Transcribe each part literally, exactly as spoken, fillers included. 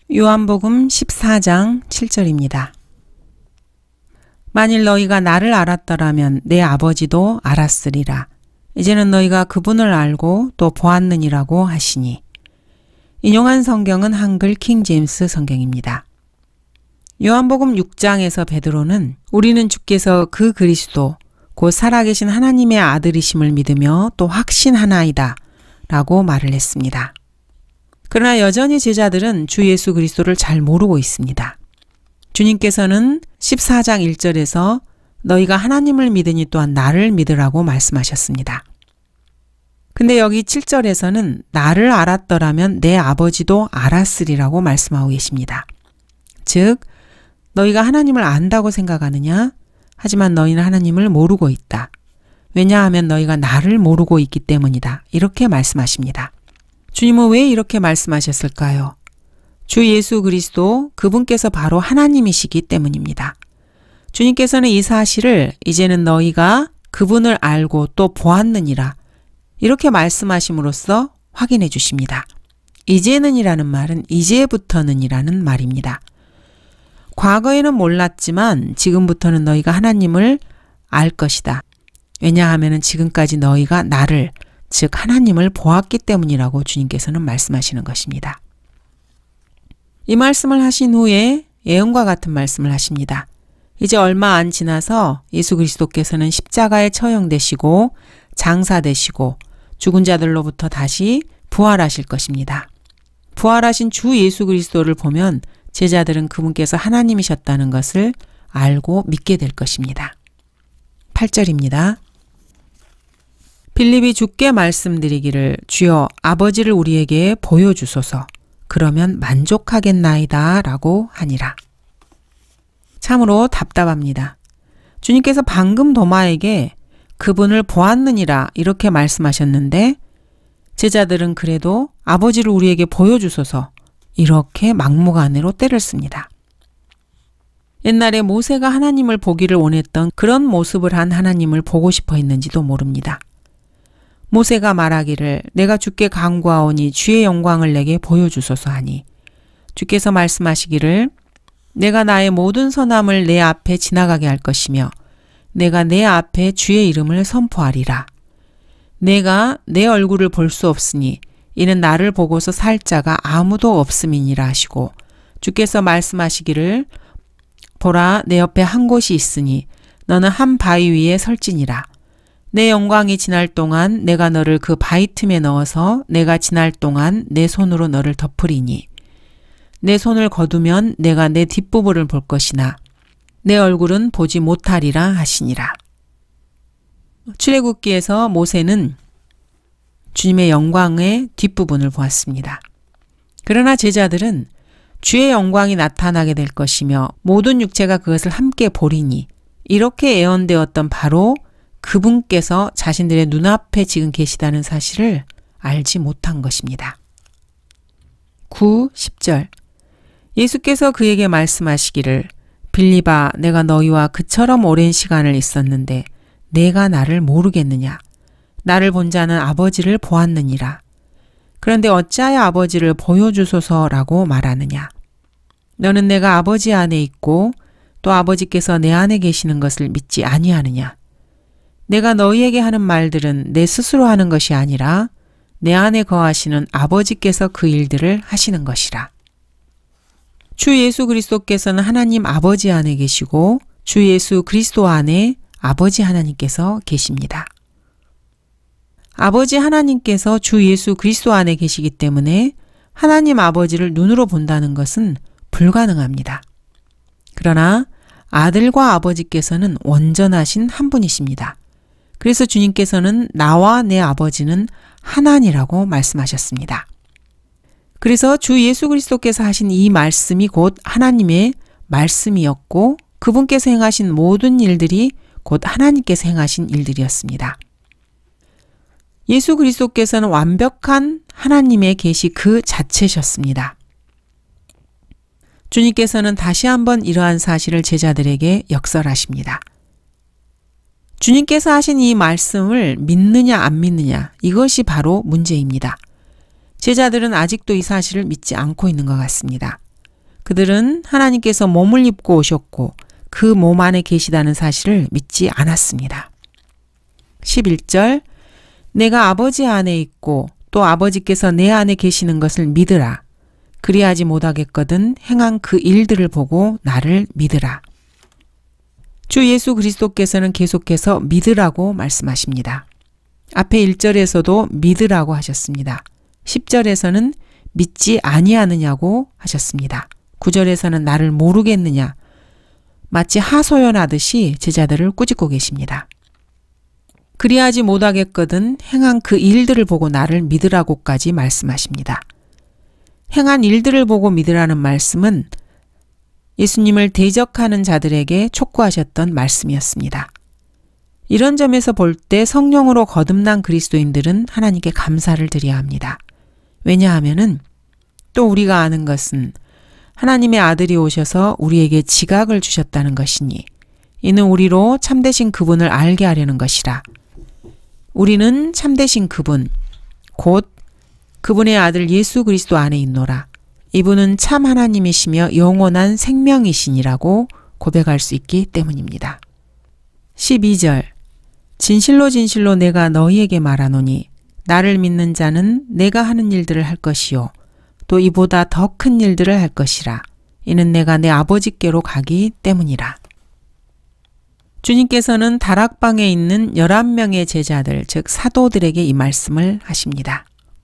요한복음 십사 장 칠 절입니다. 만일 너희가 나를 알았더라면 내 아버지도 알았으리라. 이제는 너희가 그분을 알고 또 보았느니라고 하시니. 인용한 성경은 한글 킹제임스 성경입니다. 요한복음 육 장에서 베드로는 우리는 주께서 그 그리스도 곧 살아계신 하나님의 아들이심을 믿으며 또 확신하나이다 라고 말을 했습니다. 그러나 여전히 제자들은 주 예수 그리스도를 잘 모르고 있습니다. 주님께서는 십사 장 일 절에서 너희가 하나님을 믿으니 또한 나를 믿으라고 말씀하셨습니다. 근데 여기 칠 절에서는 나를 알았더라면 내 아버지도 알았으리라고 말씀하고 계십니다. 즉 너희가 하나님을 안다고 생각하느냐? 하지만 너희는 하나님을 모르고 있다. 왜냐하면 너희가 나를 모르고 있기 때문이다. 이렇게 말씀하십니다. 주님은 왜 이렇게 말씀하셨을까요? 주 예수 그리스도 그분께서 바로 하나님이시기 때문입니다. 주님께서는 이 사실을 이제는 너희가 그분을 알고 또 보았느니라 이렇게 말씀하심으로써 확인해 주십니다. 이제는이라는 말은 이제부터는이라는 말입니다. 과거에는 몰랐지만 지금부터는 너희가 하나님을 알 것이다. 왜냐하면 지금까지 너희가 나를 즉 하나님을 보았기 때문이라고 주님께서는 말씀하시는 것입니다. 이 말씀을 하신 후에 예언과 같은 말씀을 하십니다. 이제 얼마 안 지나서 예수 그리스도께서는 십자가에 처형되시고 장사되시고 죽은 자들로부터 다시 부활하실 것입니다. 부활하신 주 예수 그리스도를 보면 제자들은 그분께서 하나님이셨다는 것을 알고 믿게 될 것입니다. 팔 절입니다. 빌립이 주께 말씀드리기를 주여 아버지를 우리에게 보여주소서 그러면 만족하겠나이다 라고 하니라. 참으로 답답합니다. 주님께서 방금 도마에게 그분을 보았느니라 이렇게 말씀하셨는데 제자들은 그래도 아버지를 우리에게 보여주소서 이렇게 막무가내로 때를 씁니다. 옛날에 모세가 하나님을 보기를 원했던 그런 모습을 한 하나님을 보고 싶어 했는지도 모릅니다. 모세가 말하기를 내가 주께 간구하오니 주의 영광을 내게 보여주소서 하니 주께서 말씀하시기를 내가 나의 모든 선함을 내 앞에 지나가게 할 것이며 내가 내 앞에 주의 이름을 선포하리라. 내가 내 얼굴을 볼 수 없으니 이는 나를 보고서 살 자가 아무도 없음이니라 하시고 주께서 말씀하시기를 보라 내 옆에 한 곳이 있으니 너는 한 바위 위에 설지니라. 내 영광이 지날 동안 내가 너를 그 바위 틈에 넣어서 내가 지날 동안 내 손으로 너를 덮으리니 내 손을 거두면 내가 내 뒷부분을 볼 것이나 내 얼굴은 보지 못하리라 하시니라. 출애굽기에서 모세는 주님의 영광의 뒷부분을 보았습니다. 그러나 제자들은 주의 영광이 나타나게 될 것이며 모든 육체가 그것을 함께 보리니 이렇게 예언되었던 바로 그분께서 자신들의 눈앞에 지금 계시다는 사실을 알지 못한 것입니다. 구, 십 절 예수께서 그에게 말씀하시기를 빌립아 내가 너희와 그처럼 오랜 시간을 있었는데 내가 나를 모르겠느냐 나를 본 자는 아버지를 보았느니라. 그런데 어찌하여 아버지를 보여주소서라고 말하느냐 너는 내가 아버지 안에 있고 또 아버지께서 내 안에 계시는 것을 믿지 아니하느냐 내가 너희에게 하는 말들은 내 스스로 하는 것이 아니라 내 안에 거하시는 아버지께서 그 일들을 하시는 것이라. 주 예수 그리스도께서는 하나님 아버지 안에 계시고 주 예수 그리스도 안에 아버지 하나님께서 계십니다. 아버지 하나님께서 주 예수 그리스도 안에 계시기 때문에 하나님 아버지를 눈으로 본다는 것은 불가능합니다. 그러나 아들과 아버지께서는 온전하신 한 분이십니다. 그래서 주님께서는 나와 내 아버지는 하나니라고 말씀하셨습니다. 그래서 주 예수 그리스도께서 하신 이 말씀이 곧 하나님의 말씀이었고 그분께서 행하신 모든 일들이 곧 하나님께서 행하신 일들이었습니다. 예수 그리스도께서는 완벽한 하나님의 계시 그 자체셨습니다. 주님께서는 다시 한번 이러한 사실을 제자들에게 역설하십니다. 주님께서 하신 이 말씀을 믿느냐 안 믿느냐 이것이 바로 문제입니다. 제자들은 아직도 이 사실을 믿지 않고 있는 것 같습니다. 그들은 하나님께서 몸을 입고 오셨고 그 몸 안에 계시다는 사실을 믿지 않았습니다. 십일 절 내가 아버지 안에 있고 또 아버지께서 내 안에 계시는 것을 믿으라. 그리하지 못하겠거든 행한 그 일들을 보고 나를 믿으라. 주 예수 그리스도께서는 계속해서 믿으라고 말씀하십니다. 앞에 일 절에서도 믿으라고 하셨습니다. 십 절에서는 믿지 아니하느냐고 하셨습니다. 구 절에서는 나를 모르겠느냐 마치 하소연하듯이 제자들을 꾸짖고 계십니다. 그리하지 못하겠거든 행한 그 일들을 보고 나를 믿으라고까지 말씀하십니다. 행한 일들을 보고 믿으라는 말씀은 예수님을 대적하는 자들에게 촉구하셨던 말씀이었습니다. 이런 점에서 볼 때 성령으로 거듭난 그리스도인들은 하나님께 감사를 드려야 합니다. 왜냐하면은 또 우리가 아는 것은 하나님의 아들이 오셔서 우리에게 지각을 주셨다는 것이니 이는 우리로 참되신 그분을 알게 하려는 것이라. 우리는 참되신 그분, 곧 그분의 아들 예수 그리스도 안에 있노라. 이분은 참 하나님이시며 영원한 생명이시니라고 고백할 수 있기 때문입니다. 십이 절 진실로 진실로 내가 너희에게 말하노니 나를 믿는 자는 내가 하는 일들을 할 것이요 또 이보다 더 큰 일들을 할 것이라. 이는 내가 내 아버지께로 가기 때문이라. 주님께서는 다락방에 있는 열한 명의 제자들, 즉 사도들에게 이 말씀을 하십니다.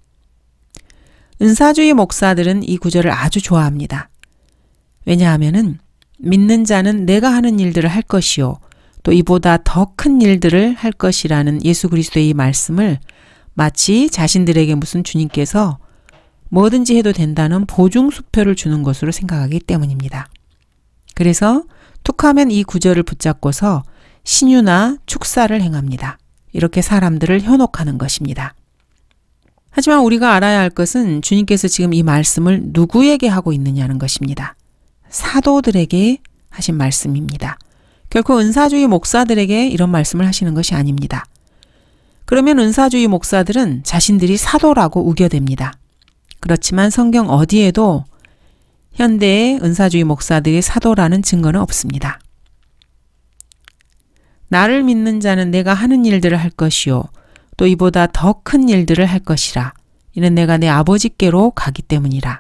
은사주의 목사들은 이 구절을 아주 좋아합니다. 왜냐하면은 믿는 자는 내가 하는 일들을 할 것이요 또 이보다 더 큰 일들을 할 것이라는 예수 그리스도의 이 말씀을 마치 자신들에게 무슨 주님께서 뭐든지 해도 된다는 보증수표를 주는 것으로 생각하기 때문입니다. 그래서 툭하면 이 구절을 붙잡고서 신유나 축사를 행합니다. 이렇게 사람들을 현혹하는 것입니다. 하지만 우리가 알아야 할 것은 주님께서 지금 이 말씀을 누구에게 하고 있느냐는 것입니다. 사도들에게 하신 말씀입니다. 결코 은사주의 목사들에게 이런 말씀을 하시는 것이 아닙니다. 그러면 은사주의 목사들은 자신들이 사도라고 우겨댑니다. 그렇지만 성경 어디에도 현대의 은사주의 목사들이 사도라는 증거는 없습니다. 나를 믿는 자는 내가 하는 일들을 할 것이요 또 이보다 더 큰 일들을 할 것이라. 이는 내가 내 아버지께로 가기 때문이라.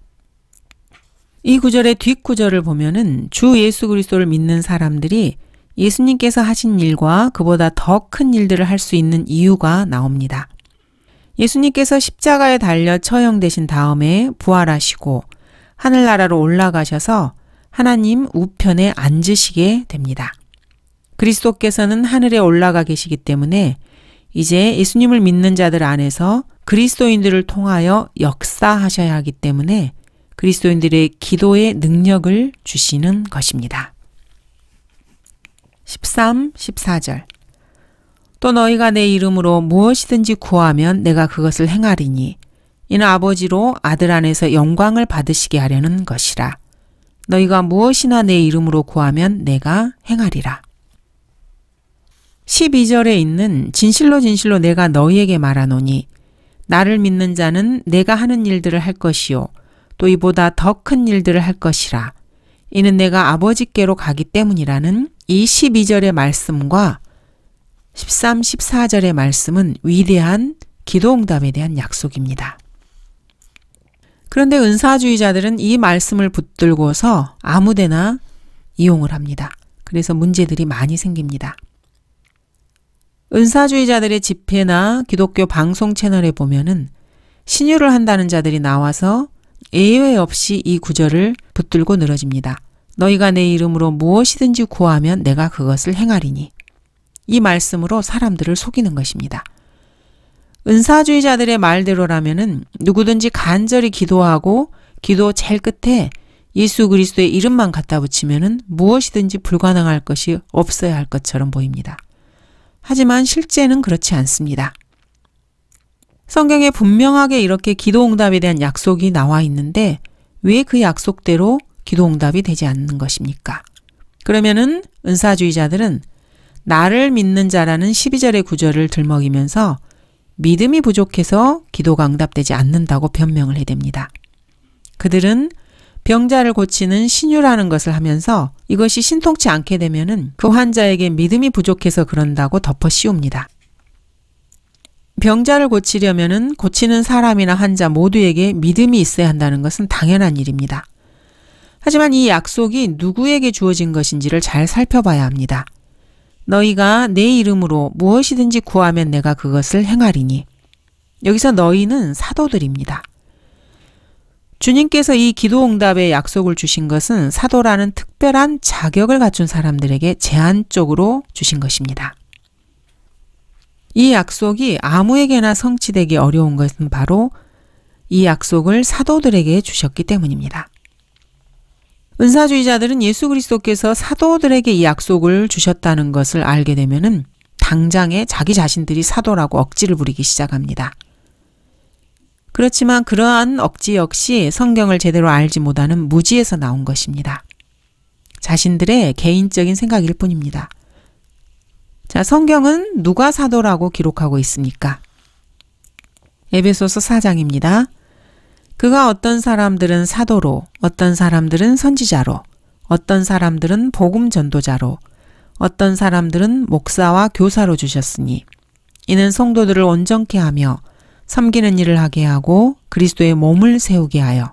이 구절의 뒷구절을 보면은 주 예수 그리스도를 믿는 사람들이 예수님께서 하신 일과 그보다 더 큰 일들을 할 수 있는 이유가 나옵니다. 예수님께서 십자가에 달려 처형되신 다음에 부활하시고 하늘나라로 올라가셔서 하나님 우편에 앉으시게 됩니다. 그리스도께서는 하늘에 올라가 계시기 때문에 이제 예수님을 믿는 자들 안에서 그리스도인들을 통하여 역사하셔야 하기 때문에 그리스도인들의 기도의 능력을 주시는 것입니다. 십삼, 십사 절 또 너희가 내 이름으로 무엇이든지 구하면 내가 그것을 행하리니 이는 아버지로 아들 안에서 영광을 받으시게 하려는 것이라. 너희가 무엇이나 내 이름으로 구하면 내가 행하리라. 십이 절에 있는 진실로 진실로 내가 너희에게 말하노니 나를 믿는 자는 내가 하는 일들을 할 것이요 또 이보다 더 큰 일들을 할 것이라. 이는 내가 아버지께로 가기 때문이라는 이 십이 절의 말씀과 십삼, 십사 절의 말씀은 위대한 기도응답에 대한 약속입니다. 그런데 은사주의자들은 이 말씀을 붙들고서 아무데나 이용을 합니다. 그래서 문제들이 많이 생깁니다. 은사주의자들의 집회나 기독교 방송 채널에 보면은 신유를 한다는 자들이 나와서 예외 없이 이 구절을 붙들고 늘어집니다. 너희가 내 이름으로 무엇이든지 구하면 내가 그것을 행하리니. 이 말씀으로 사람들을 속이는 것입니다. 은사주의자들의 말대로라면은 누구든지 간절히 기도하고 기도 제일 끝에 예수 그리스도의 이름만 갖다 붙이면은 무엇이든지 불가능할 것이 없어야 할 것처럼 보입니다. 하지만 실제는 그렇지 않습니다. 성경에 분명하게 이렇게 기도응답에 대한 약속이 나와 있는데 왜 그 약속대로 기도응답이 되지 않는 것입니까? 그러면은 은사주의자들은 나를 믿는 자라는 십이 절의 구절을 들먹이면서 믿음이 부족해서 기도가 응답되지 않는다고 변명을 해댑니다. 그들은 병자를 고치는 신유라는 것을 하면서 이것이 신통치 않게 되면은 그 환자에게 믿음이 부족해서 그런다고 덮어 씌웁니다. 병자를 고치려면은 고치는 사람이나 환자 모두에게 믿음이 있어야 한다는 것은 당연한 일입니다. 하지만 이 약속이 누구에게 주어진 것인지를 잘 살펴봐야 합니다. 너희가 내 이름으로 무엇이든지 구하면 내가 그것을 행하리니. 여기서 너희는 사도들입니다. 주님께서 이 기도응답의 약속을 주신 것은 사도라는 특별한 자격을 갖춘 사람들에게 제한적으로 주신 것입니다. 이 약속이 아무에게나 성취되기 어려운 것은 바로 이 약속을 사도들에게 주셨기 때문입니다. 은사주의자들은 예수 그리스도께서 사도들에게 이 약속을 주셨다는 것을 알게 되면은 당장에 자기 자신들이 사도라고 억지를 부리기 시작합니다. 그렇지만 그러한 억지 역시 성경을 제대로 알지 못하는 무지에서 나온 것입니다. 자신들의 개인적인 생각일 뿐입니다. 자, 성경은 누가 사도라고 기록하고 있습니까? 에베소서 사 장입니다. 그가 어떤 사람들은 사도로, 어떤 사람들은 선지자로, 어떤 사람들은 복음 전도자로, 어떤 사람들은 목사와 교사로 주셨으니 이는 성도들을 온전케 하며 섬기는 일을 하게 하고 그리스도의 몸을 세우게 하여.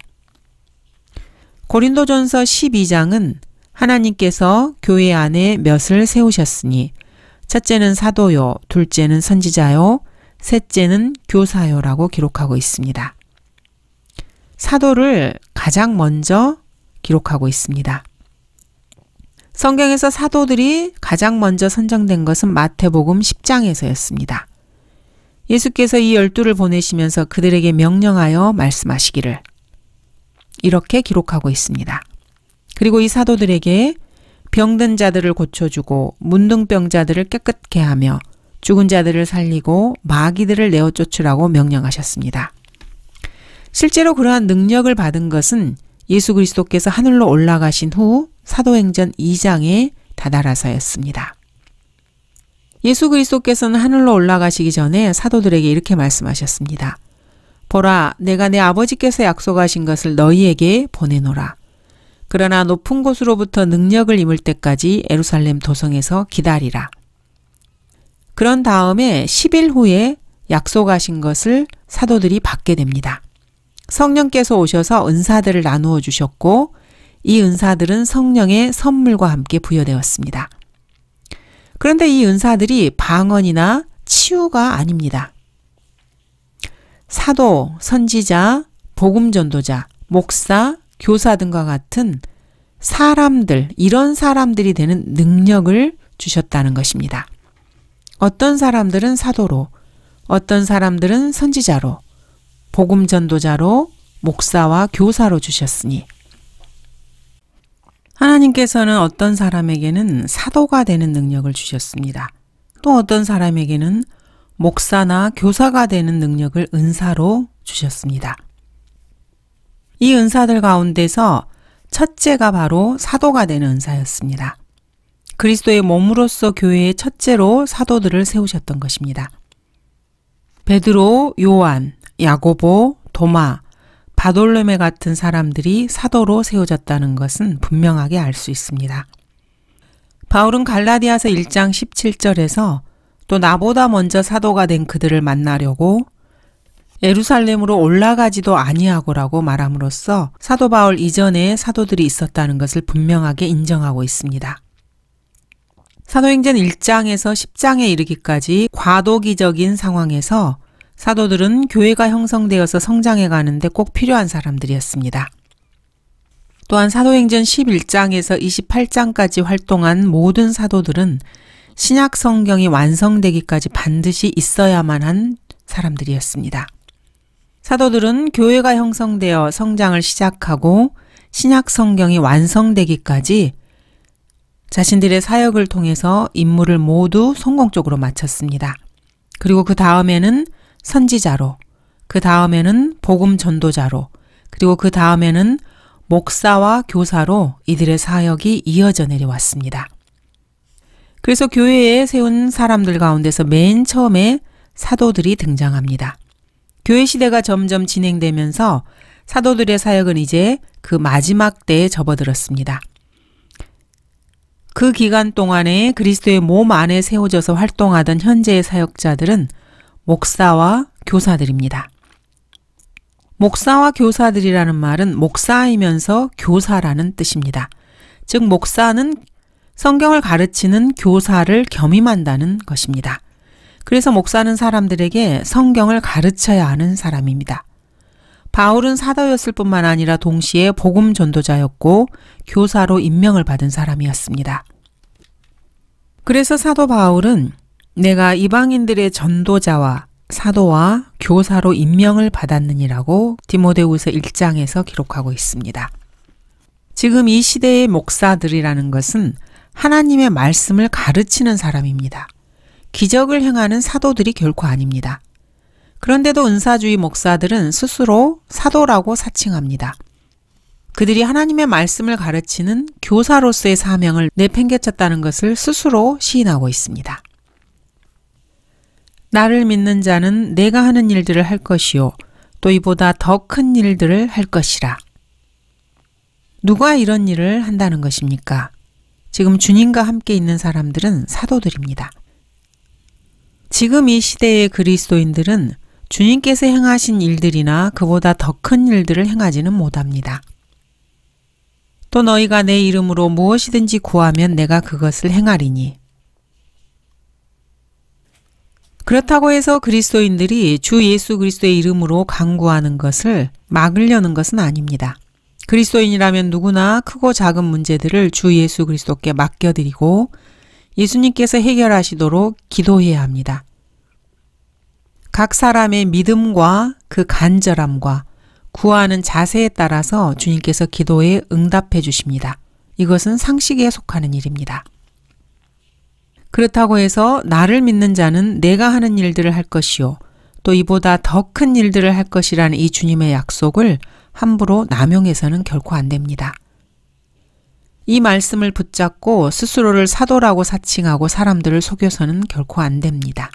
고린도전서 십이 장은 하나님께서 교회 안에 몇을 세우셨으니 첫째는 사도요, 둘째는 선지자요, 셋째는 교사요라고 기록하고 있습니다. 사도를 가장 먼저 기록하고 있습니다. 성경에서 사도들이 가장 먼저 선정된 것은 마태복음 십 장에서였습니다. 예수께서 이 열두를 보내시면서 그들에게 명령하여 말씀하시기를 이렇게 기록하고 있습니다. 그리고 이 사도들에게 병든 자들을 고쳐주고 문둥병자들을 깨끗게 하며 죽은 자들을 살리고 마귀들을 내어 쫓으라고 명령하셨습니다. 실제로 그러한 능력을 받은 것은 예수 그리스도께서 하늘로 올라가신 후 사도행전 이 장에 다다라서였습니다. 예수 그리스도께서는 하늘로 올라가시기 전에 사도들에게 이렇게 말씀하셨습니다. 보라, 내가 내 아버지께서 약속하신 것을 너희에게 보내노라. 그러나 높은 곳으로부터 능력을 임을 때까지 예루살렘 도성에서 기다리라. 그런 다음에 십 일 후에 약속하신 것을 사도들이 받게 됩니다. 성령께서 오셔서 은사들을 나누어 주셨고 이 은사들은 성령의 선물과 함께 부여되었습니다. 그런데 이 은사들이 방언이나 치유가 아닙니다. 사도, 선지자, 복음전도자, 목사, 교사 등과 같은 사람들, 이런 사람들이 되는 능력을 주셨다는 것입니다. 어떤 사람들은 사도로, 어떤 사람들은 선지자로, 복음전도자로, 목사와 교사로 주셨으니 하나님께서는 어떤 사람에게는 사도가 되는 능력을 주셨습니다. 또 어떤 사람에게는 목사나 교사가 되는 능력을 은사로 주셨습니다. 이 은사들 가운데서 첫째가 바로 사도가 되는 은사였습니다. 그리스도의 몸으로서 교회의 첫째로 사도들을 세우셨던 것입니다. 베드로, 요한, 야고보, 도마, 바돌로메 같은 사람들이 사도로 세워졌다는 것은 분명하게 알 수 있습니다. 바울은 갈라디아서 일 장 십칠 절에서 또 나보다 먼저 사도가 된 그들을 만나려고 예루살렘으로 올라가지도 아니하고라고 말함으로써 사도 바울 이전에 사도들이 있었다는 것을 분명하게 인정하고 있습니다. 사도행전 일 장에서 십 장에 이르기까지 과도기적인 상황에서 사도들은 교회가 형성되어서 성장해 가는데 꼭 필요한 사람들이었습니다. 또한 사도행전 십일 장에서 이십팔 장까지 활동한 모든 사도들은 신약 성경이 완성되기까지 반드시 있어야만 한 사람들이었습니다. 사도들은 교회가 형성되어 성장을 시작하고 신약 성경이 완성되기까지 자신들의 사역을 통해서 임무를 모두 성공적으로 마쳤습니다. 그리고 그 다음에는 선지자로, 그 다음에는 복음 전도자로, 그리고 그 다음에는 목사와 교사로 이들의 사역이 이어져 내려왔습니다. 그래서 교회에 세운 사람들 가운데서 맨 처음에 사도들이 등장합니다. 교회 시대가 점점 진행되면서 사도들의 사역은 이제 그 마지막 때에 접어들었습니다. 그 기간 동안에 그리스도의 몸 안에 세워져서 활동하던 현재의 사역자들은 목사와 교사들입니다. 목사와 교사들이라는 말은 목사이면서 교사라는 뜻입니다. 즉 목사는 성경을 가르치는 교사를 겸임한다는 것입니다. 그래서 목사는 사람들에게 성경을 가르쳐야 하는 사람입니다. 바울은 사도였을 뿐만 아니라 동시에 복음 전도자였고 교사로 임명을 받은 사람이었습니다. 그래서 사도 바울은 내가 이방인들의 전도자와 사도와 교사로 임명을 받았느니라고 디모데후서 일 장에서 기록하고 있습니다. 지금 이 시대의 목사들이라는 것은 하나님의 말씀을 가르치는 사람입니다. 기적을 행하는 사도들이 결코 아닙니다. 그런데도 은사주의 목사들은 스스로 사도라고 사칭합니다. 그들이 하나님의 말씀을 가르치는 교사로서의 사명을 내팽개쳤다는 것을 스스로 시인하고 있습니다. 나를 믿는 자는 내가 하는 일들을 할 것이요 또 이보다 더 큰 일들을 할 것이라. 누가 이런 일을 한다는 것입니까? 지금 주님과 함께 있는 사람들은 사도들입니다. 지금 이 시대의 그리스도인들은 주님께서 행하신 일들이나 그보다 더 큰 일들을 행하지는 못합니다. 또 너희가 내 이름으로 무엇이든지 구하면 내가 그것을 행하리니. 그렇다고 해서 그리스도인들이 주 예수 그리스도의 이름으로 간구하는 것을 막으려는 것은 아닙니다. 그리스도인이라면 누구나 크고 작은 문제들을 주 예수 그리스도께 맡겨드리고 예수님께서 해결하시도록 기도해야 합니다. 각 사람의 믿음과 그 간절함과 구하는 자세에 따라서 주님께서 기도에 응답해 주십니다. 이것은 상식에 속하는 일입니다. 그렇다고 해서 나를 믿는 자는 내가 하는 일들을 할 것이요 또 이보다 더 큰 일들을 할 것이라는 이 주님의 약속을 함부로 남용해서는 결코 안 됩니다. 이 말씀을 붙잡고 스스로를 사도라고 사칭하고 사람들을 속여서는 결코 안 됩니다.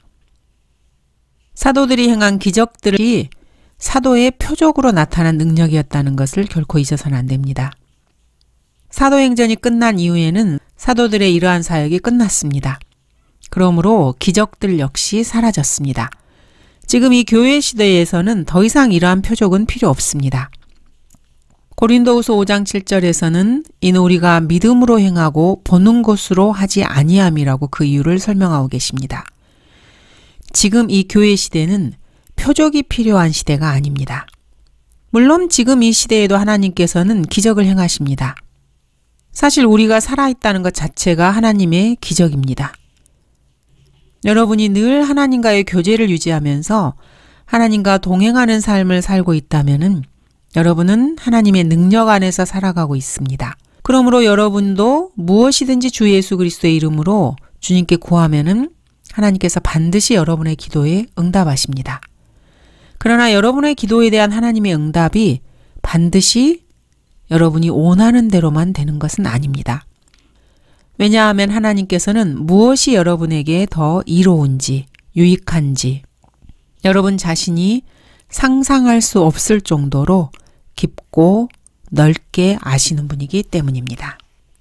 사도들이 행한 기적들이 사도의 표적으로 나타난 능력이었다는 것을 결코 잊어서는 안 됩니다. 사도행전이 끝난 이후에는 사도들의 이러한 사역이 끝났습니다. 그러므로 기적들 역시 사라졌습니다. 지금 이 교회 시대에서는 더 이상 이러한 표적은 필요 없습니다. 고린도후서 오 장 칠 절에서는 이는 우리가 믿음으로 행하고 보는 것으로 하지 아니함이라고 그 이유를 설명하고 계십니다. 지금 이 교회 시대는 표적이 필요한 시대가 아닙니다. 물론 지금 이 시대에도 하나님께서는 기적을 행하십니다. 사실 우리가 살아있다는 것 자체가 하나님의 기적입니다. 여러분이 늘 하나님과의 교제를 유지하면서 하나님과 동행하는 삶을 살고 있다면은 여러분은 하나님의 능력 안에서 살아가고 있습니다. 그러므로 여러분도 무엇이든지 주 예수 그리스도의 이름으로 주님께 구하면은 하나님께서 반드시 여러분의 기도에 응답하십니다. 그러나 여러분의 기도에 대한 하나님의 응답이 반드시 여러분이 원하는 대로만 되는 것은 아닙니다. 왜냐하면 하나님께서는 무엇이 여러분에게 더 이로운지, 유익한지 여러분 자신이 상상할 수 없을 정도로 깊고 넓게 아시는 분이기 때문입니다.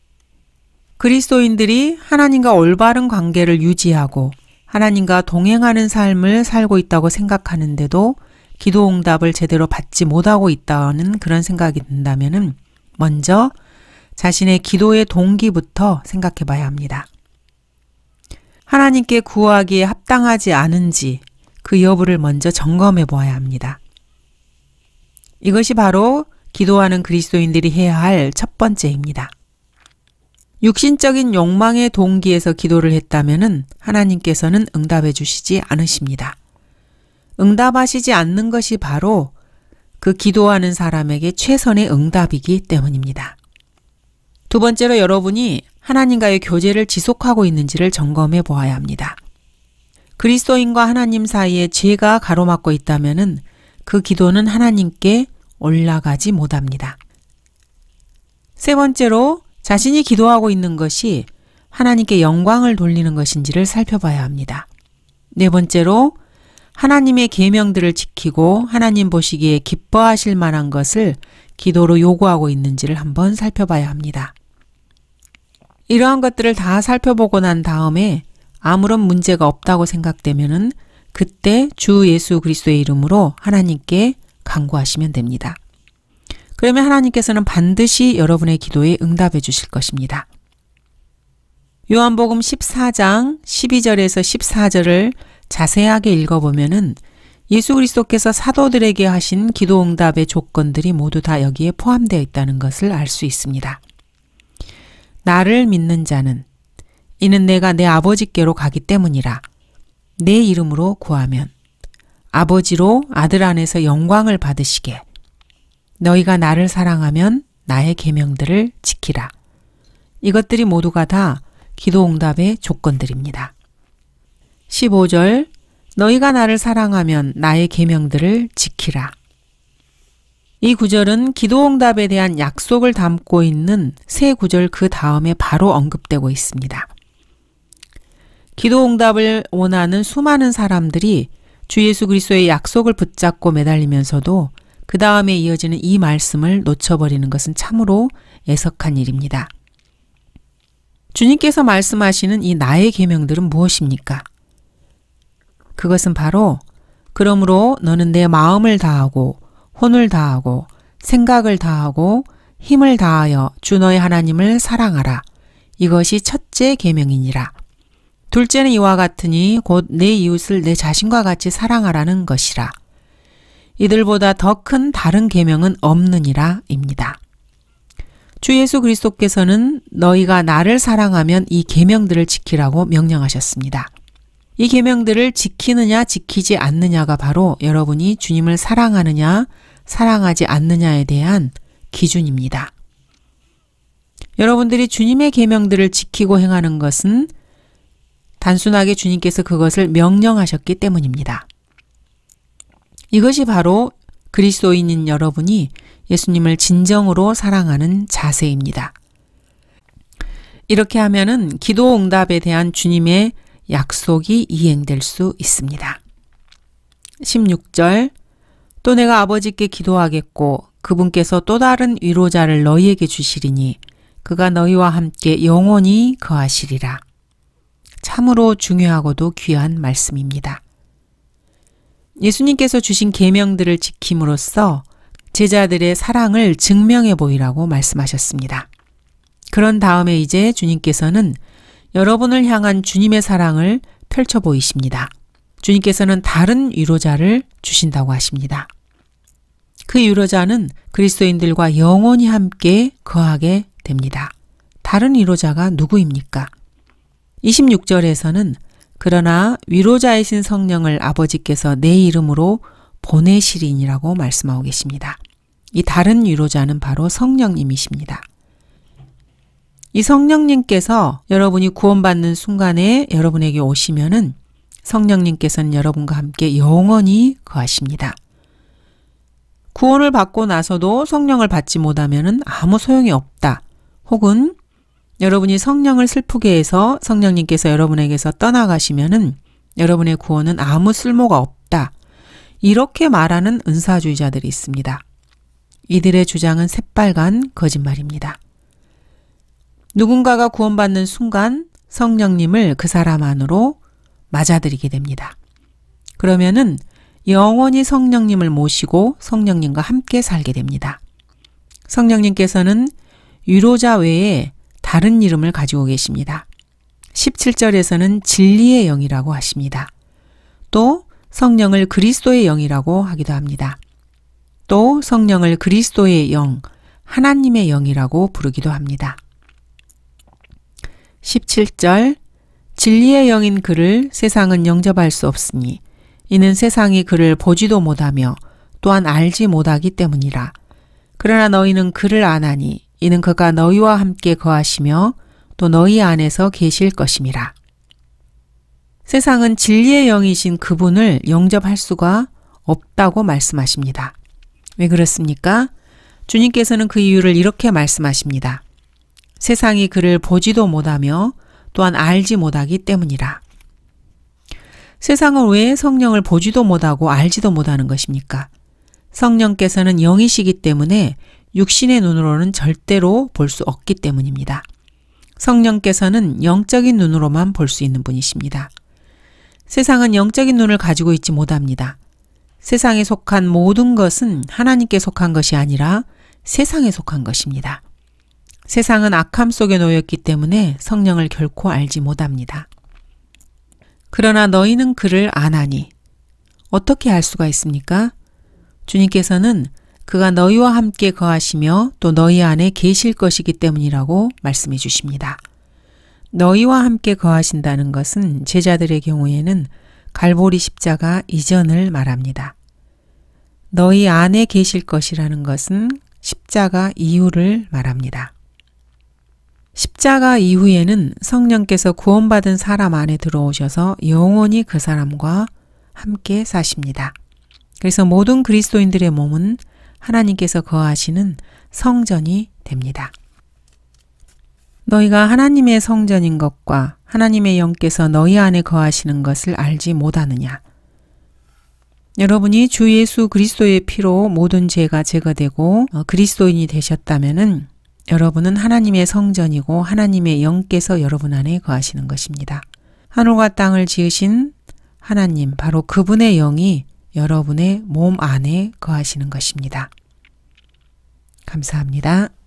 그리스도인들이 하나님과 올바른 관계를 유지하고 하나님과 동행하는 삶을 살고 있다고 생각하는데도 기도 응답을 제대로 받지 못하고 있다는 그런 생각이 든다면 먼저 자신의 기도의 동기부터 생각해 봐야 합니다. 하나님께 구하기에 합당하지 않은지 그 여부를 먼저 점검해 보아야 합니다. 이것이 바로 기도하는 그리스도인들이 해야 할 첫 번째입니다. 육신적인 욕망의 동기에서 기도를 했다면 하나님께서는 응답해 주시지 않으십니다. 응답하시지 않는 것이 바로 그 기도하는 사람에게 최선의 응답이기 때문입니다. 두 번째로 여러분이 하나님과의 교제를 지속하고 있는지를 점검해 보아야 합니다. 그리스도인과 하나님 사이에 죄가 가로막고 있다면 그 기도는 하나님께 올라가지 못합니다. 세 번째로 자신이 기도하고 있는 것이 하나님께 영광을 돌리는 것인지를 살펴봐야 합니다. 네 번째로 하나님의 계명들을 지키고 하나님 보시기에 기뻐하실 만한 것을 기도로 요구하고 있는지를 한번 살펴봐야 합니다. 이러한 것들을 다 살펴보고 난 다음에 아무런 문제가 없다고 생각되면은 그때 주 예수 그리스도의 이름으로 하나님께 간구하시면 됩니다. 그러면 하나님께서는 반드시 여러분의 기도에 응답해 주실 것입니다. 요한복음 십사 장 십이 절에서 십사 절을 자세하게 읽어보면은 예수 그리스도께서 사도들에게 하신 기도 응답의 조건들이 모두 다 여기에 포함되어 있다는 것을 알 수 있습니다. 나를 믿는 자는 이는 내가 내 아버지께로 가기 때문이라. 내 이름으로 구하면 아버지로 아들 안에서 영광을 받으시게. 너희가 나를 사랑하면 나의 계명들을 지키라. 이것들이 모두가 다 기도 응답의 조건들입니다. 십오 절 너희가 나를 사랑하면 나의 계명들을 지키라. 이 구절은 기도 응답에 대한 약속을 담고 있는 세 구절 그 다음에 바로 언급되고 있습니다. 기도 응답을 원하는 수많은 사람들이 주 예수 그리스도의 약속을 붙잡고 매달리면서도 그 다음에 이어지는 이 말씀을 놓쳐버리는 것은 참으로 애석한 일입니다. 주님께서 말씀하시는 이 나의 계명들은 무엇입니까? 그것은 바로 그러므로 너는 내 마음을 다하고 혼을 다하고 생각을 다하고 힘을 다하여 주 너의 하나님을 사랑하라. 이것이 첫째 계명이니라. 둘째는 이와 같으니 곧 내 이웃을 내 자신과 같이 사랑하라는 것이라. 이들보다 더 큰 다른 계명은 없느니라 입니다. 주 예수 그리스도께서는 너희가 나를 사랑하면 이 계명들을 지키라고 명령하셨습니다. 이 계명들을 지키느냐 지키지 않느냐가 바로 여러분이 주님을 사랑하느냐 사랑하지 않느냐에 대한 기준입니다. 여러분들이 주님의 계명들을 지키고 행하는 것은 단순하게 주님께서 그것을 명령하셨기 때문입니다. 이것이 바로 그리스도인인 여러분이 예수님을 진정으로 사랑하는 자세입니다. 이렇게 하면은 기도 응답에 대한 주님의 약속이 이행될 수 있습니다. 십육 절 또 내가 아버지께 기도하겠고 그분께서 또 다른 위로자를 너희에게 주시리니 그가 너희와 함께 영원히 거하시리라. 참으로 중요하고도 귀한 말씀입니다. 예수님께서 주신 계명들을 지킴으로써 제자들의 사랑을 증명해 보이라고 말씀하셨습니다. 그런 다음에 이제 주님께서는 여러분을 향한 주님의 사랑을 펼쳐 보이십니다. 주님께서는 다른 위로자를 주신다고 하십니다. 그 위로자는 그리스도인들과 영원히 함께 거하게 됩니다. 다른 위로자가 누구입니까? 이십육 절에서는 그러나 위로자이신 성령을 아버지께서 내 이름으로 보내시리니라고 말씀하고 계십니다. 이 다른 위로자는 바로 성령님이십니다. 이 성령님께서 여러분이 구원받는 순간에 여러분에게 오시면은 성령님께서는 여러분과 함께 영원히 거하십니다. 구원을 받고 나서도 성령을 받지 못하면은 아무 소용이 없다. 혹은 여러분이 성령을 슬프게 해서 성령님께서 여러분에게서 떠나가시면은 여러분의 구원은 아무 쓸모가 없다. 이렇게 말하는 은사주의자들이 있습니다. 이들의 주장은 새빨간 거짓말입니다. 누군가가 구원받는 순간 성령님을 그 사람 안으로 맞아들이게 됩니다. 그러면은 영원히 성령님을 모시고 성령님과 함께 살게 됩니다. 성령님께서는 위로자 외에 다른 이름을 가지고 계십니다. 십칠 절에서는 진리의 영이라고 하십니다. 또 성령을 그리스도의 영이라고 하기도 합니다. 또 성령을 그리스도의 영, 하나님의 영이라고 부르기도 합니다. 십칠 절 진리의 영인 그를 세상은 영접할 수 없으니 이는 세상이 그를 보지도 못하며 또한 알지 못하기 때문이라. 그러나 너희는 그를 아나니 이는 그가 너희와 함께 거하시며 또 너희 안에서 계실 것임이라. 세상은 진리의 영이신 그분을 영접할 수가 없다고 말씀하십니다. 왜 그렇습니까? 주님께서는 그 이유를 이렇게 말씀하십니다. 세상이 그를 보지도 못하며 또한 알지 못하기 때문이라. 세상은 왜 성령을 보지도 못하고 알지도 못하는 것입니까? 성령께서는 영이시기 때문에 육신의 눈으로는 절대로 볼 수 없기 때문입니다. 성령께서는 영적인 눈으로만 볼 수 있는 분이십니다. 세상은 영적인 눈을 가지고 있지 못합니다. 세상에 속한 모든 것은 하나님께 속한 것이 아니라 세상에 속한 것입니다. 세상은 악함 속에 놓였기 때문에 성령을 결코 알지 못합니다. 그러나 너희는 그를 아나니 어떻게 알 수가 있습니까? 주님께서는 그가 너희와 함께 거하시며 또 너희 안에 계실 것이기 때문이라고 말씀해 주십니다. 너희와 함께 거하신다는 것은 제자들의 경우에는 갈보리 십자가 이전을 말합니다. 너희 안에 계실 것이라는 것은 십자가 이후를 말합니다. 십자가 이후에는 성령께서 구원받은 사람 안에 들어오셔서 영원히 그 사람과 함께 사십니다. 그래서 모든 그리스도인들의 몸은 하나님께서 거하시는 성전이 됩니다. 너희가 하나님의 성전인 것과 하나님의 영께서 너희 안에 거하시는 것을 알지 못하느냐? 여러분이 주 예수 그리스도의 피로 모든 죄가 제거되고 그리스도인이 되셨다면은 여러분은 하나님의 성전이고 하나님의 영께서 여러분 안에 거하시는 것입니다. 하늘과 땅을 지으신 하나님, 바로 그분의 영이 여러분의 몸 안에 거하시는 것입니다. 감사합니다.